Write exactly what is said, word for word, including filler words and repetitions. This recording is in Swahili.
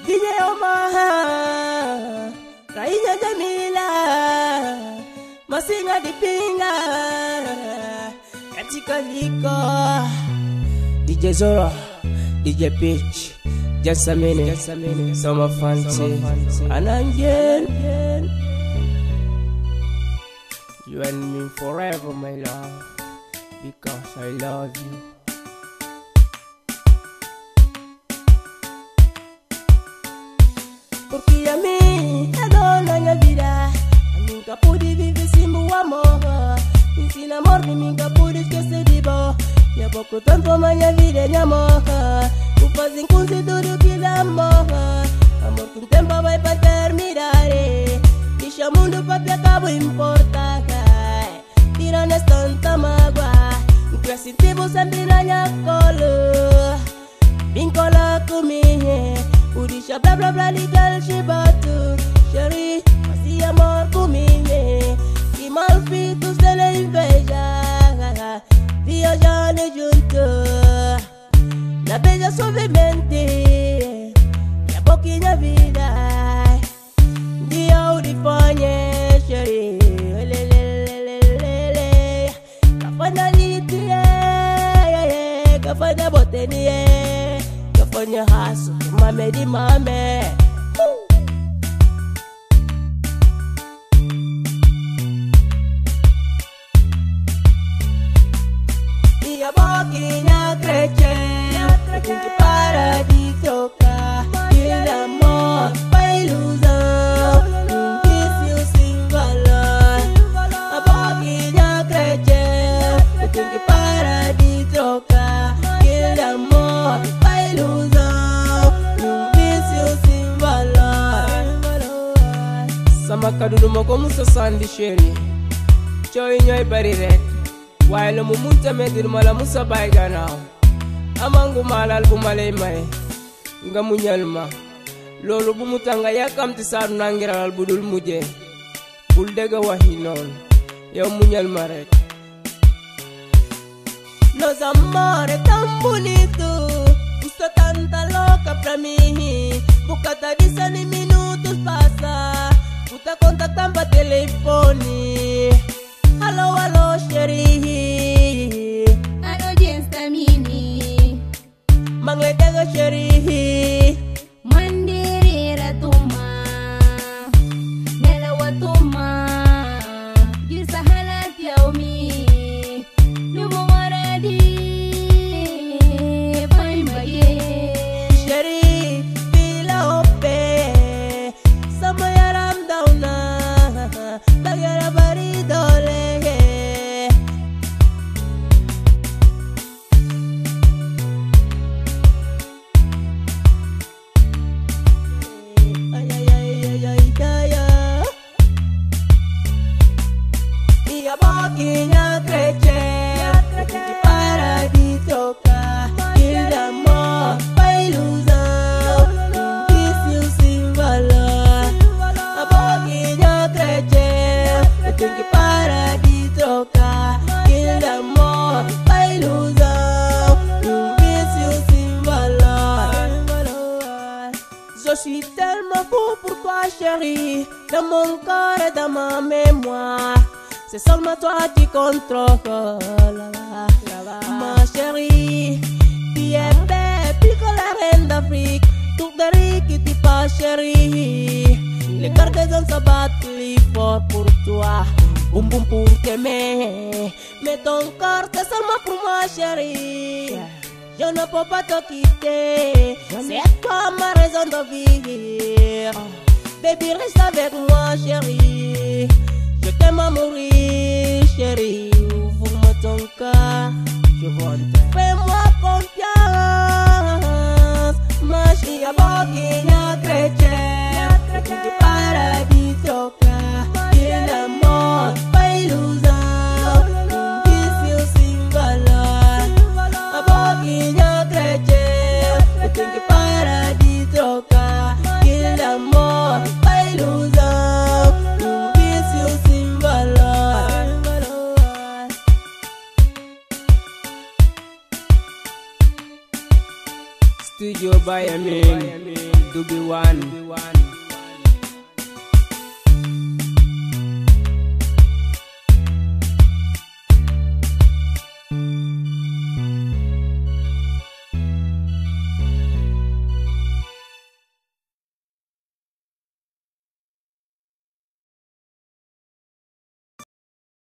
Kinye Omaha, Raija Jamila, Masinga Dipinga, Katika Liko, D J Zora, D J Pitch, just a minute, just a minute, Summer Fancy, and again, you and me forever, my love, because I love you. Porque a mim é dona minha vida. A nunca pude viver sem o amor. Ensina amor que nunca pude esquecer de bom. E há pouco tempo a minha vida é amor. O fazem com tudo que dá amor. Amor com tempo vai para terminar. Deixa o mundo para que acabo importar. Tirando esta tanta mágoa. Que assim tipo sempre na minha colo. Vincola comigo. Udisha bla bla bla legal shibatu. Chérie, fazia amor comigo. Que mal feito se le inveja. Viajando junto. Na beija suavemente. E a pouquinha vida. Dia o de fanhe, chérie. Lelelelelele. Cafana litie. Cafana botenie. Cafana haso. Mame di mame. Ia boquinha creche, que para de tocar. Il amor, a ilusão, um vício sem valor. A boquinha creche, que para de trocar. Il amor, a ilusão. Sama kadudu mo ko musa sandi sheri choy ñoy bari rek waaye la mu munta medir mala musa bay gannaaw amangu malal bu malay may nga muñal ma loolu bu mu tanga yakamti saadu nangiralal budul mujje bul dega wahi non yow muñal ma rek. Los amores tan bonitos, gusta tanta loca pra mí, buscata disa ni minutos pasa. Puta contactan pa telefoni. Hello, hello, chérie. Ano jensta mini. Mangle daga chérie. Mandiri ratuma. Nelawa tuma. Jirsa halat yaumi. Lumumoradi. Pai baye. Chérie, fila ope. Sama yaram dauna. Bagara bari dole. Ay ay ay ay ay ay ay. Ia boquinha creche, que para de tocar. Il amor, a ilusão, um vício sem valor. A boquinha creche, que para de trocar. Il amor, a ilusão, um vício sem valor. Je suis tellement fou pour toi chérie, dans mon corps et dans ma mémoire. C'est seulement toi qui contrôle. Ma chérie, tu es belle plus que la reine d'Afrique. Tout de riz qui t'y passe chérie. Les gargaisons se battent plus fort pour toi. Boum boum pour t'aimer. Mais ton corps c'est seulement pour moi chérie. Je ne peux pas te quitter. C'est toi ma raison de vivre. Baby reste avec moi chérie. Je t'aime à mourir chérie. Ouvre-moi ton cœur. Je veux te fais-moi confiance. Ma chérie a boquinha creche, que para de tocar. Il amor, a ilusão, um vício sem valor. A boquinha creche, que para de trocar. Il amor, a ilusão, um vício sem valor. your by a mean to be one.